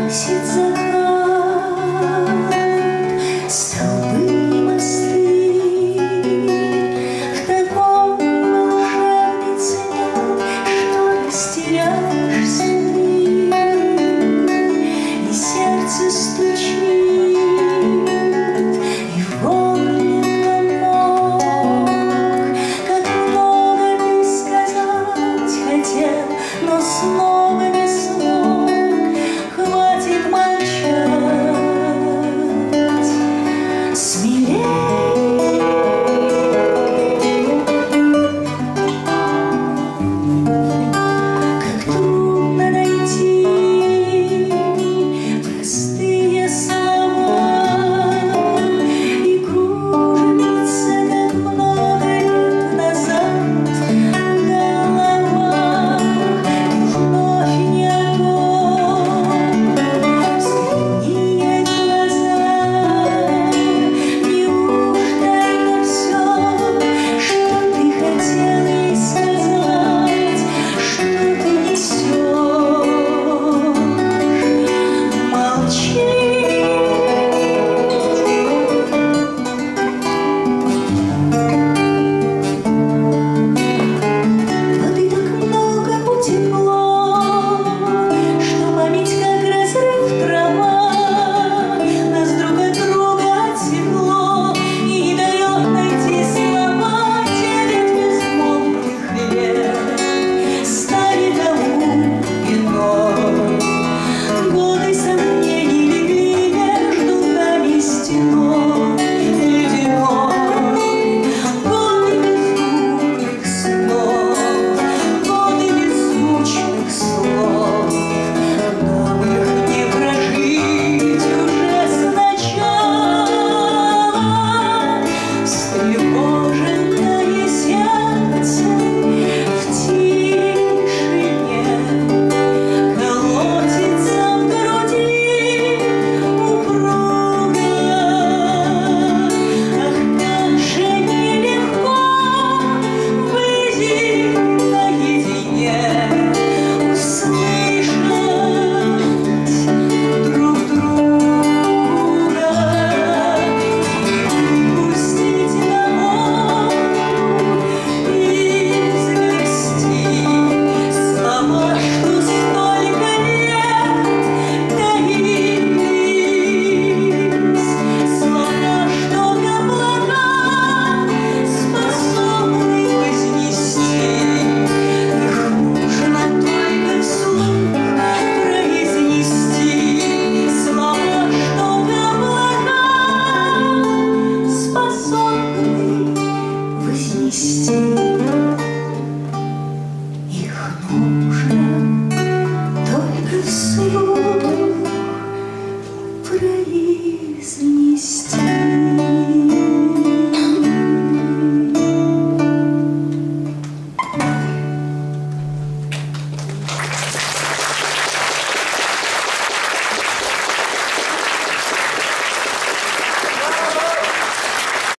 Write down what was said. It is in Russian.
гаснет закат, столбы и мосты в таком волшебнице нет, что растеряешься ты, и сердце стучит, и в горле комок. Как много ты сказать хотел, но снова не смог. Хватит молчать, смелей. Как трудно найти простые слова, и кружится, как много лет назад, голова, и вновь не огонь, взгляни глаза. Неужто это все, что ты хотел ей сказать, что ты несешь? Молчи. Воды так много утекло, что память как разрыв трава нас друг от друга отсекло и не дает найти слова. 9 безмолвных лет стали тому виной. Годы сомнений легли между нами стеной ледяной. Годы безумных снов, годы беззвучных слов, нам их не прожить уже сначала. Встревоженное сердце в тишине колотится в груди упруго. Ах, как же нелегко выйти наедине, услышать друг друга и пустить домой из грусти слова, что столько лет таились, слова, что облака способны вознести. Их нужно только вслух произнести, слова, что облака способны вознести. Их нужно